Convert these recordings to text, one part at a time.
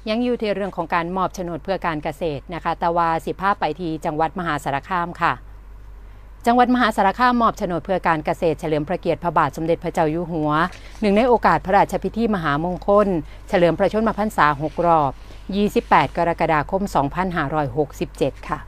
ยังอยู่ที่เรื่องของการมอบโฉนดเพื่อการเกษตรนะคะแต่ว่าสิภาพไปที่จังหวัดมหาสารคามค่ะจังหวัดมหาสารคามมอบโฉนดเพื่อการเกษตรเฉลิมพระเกียรติพระบาทสมเด็จพระเจ้าอยู่หัวหนึ่งในโอกาสพระราชพิธีมหามงคลเฉลิมพระชนมพรรษา6 รอบ28 กรกฎาคม 2567 ค่ะ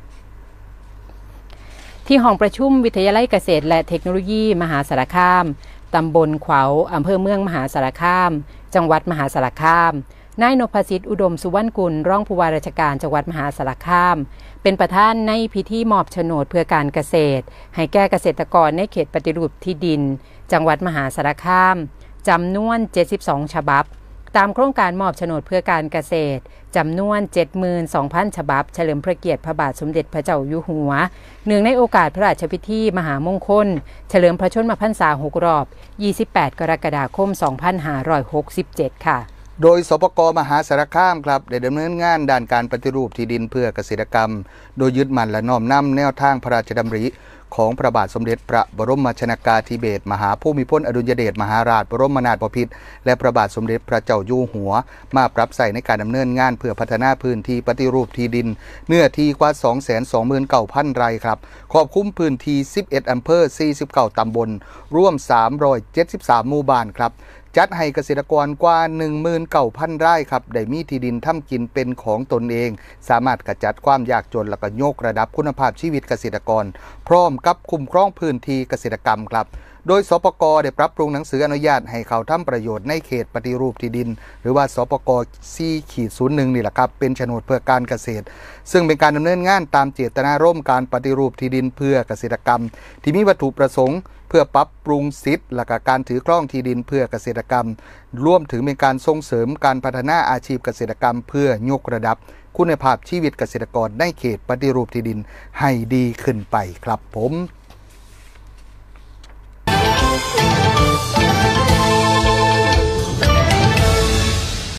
ที่ห้องประชุมวิทยาลัยเกษตรและเทคโนโลยีมหาสารคามตำบลขวาวอำเภอเมืองมหาสารคามจังหวัดมหาสารคามนายนพสิทธิ์อุดมสุวรรณกุลรองผู้ว่าราชการจังหวัดมหาสารคามเป็นประธานในพิธีมอบโฉนดเพื่อการเกษตรให้แก่เกษตรกรในเขตปฏิรูปที่ดินจังหวัดมหาสารคามจำนวน72 ฉบับตามโครงการมอบโฉนดเพื่อการเกษตรจำนวน 72,000 ฉบับเฉลิมพระเกียรติพระบาทสมเด็จพระเจ้าอยู่หัวเนื่องในโอกาสพระราชพิธีมหามงคลเฉลิมพระชนมพรรษา6 รอบ28 กรกฎาคม 2567 ค่ะโดยสปก.มหาสารคามครับได้ดำเนินงานด้านการปฏิรูปที่ดินเพื่อเกษตรกรรมโดยยึดมั่นและน้อมนำแนวทางพระราชดำริของพระบาทสมเด็จพระบรมชนกาธิเบศรมหาภูมิพลอดุลยเดชมหาราชบรมนาถบพิตรและพระบาทสมเด็จพระเจ้าอยู่หัวมาปรับใส่ในการดำเนินงานเพื่อพัฒนาพื้นที่ปฏิรูปที่ดินเนื้อที่กว่า 229,000 ไร่ครับครอบคลุมพื้นที่11 อำเภอ 49 ตำบลร่วม 373 หมู่บ้านครับจัดให้เกษตรกรกว่า 19,000 ไร่ครับได้มีที่ดินทำกินเป็นของตนเองสามารถกระจัดความยากจนและก็ยกระดับคุณภาพชีวิตเกษตรกรพร้อมกับคุ้มครองพื้นที่เกษตรกรรมครับโดยสปก.ได้ปรับปรุงหนังสืออนุญาตให้เขาทำประโยชน์ในเขตปฏิรูปที่ดินหรือว่าสปก4-01นี่แหละครับเป็นโฉนดเพื่อการเกษตรซึ่งเป็นการดำเนินงานตามเจตนารมณ์การปฏิรูปที่ดินเพื่อเกษตรกรรมที่มีวัตถุประสงค์เพื่อปรับปรุงสิทธิ์และการถือครองที่ดินเพื่อเกษตรกรรมรวมถึงเป็นการส่งเสริมการพัฒนาอาชีพเกษตรกรรมเพื่อยกระดับคุณภาพชีวิตเกษตรกรในเขตปฏิรูปที่ดินให้ดีขึ้นไปครับผม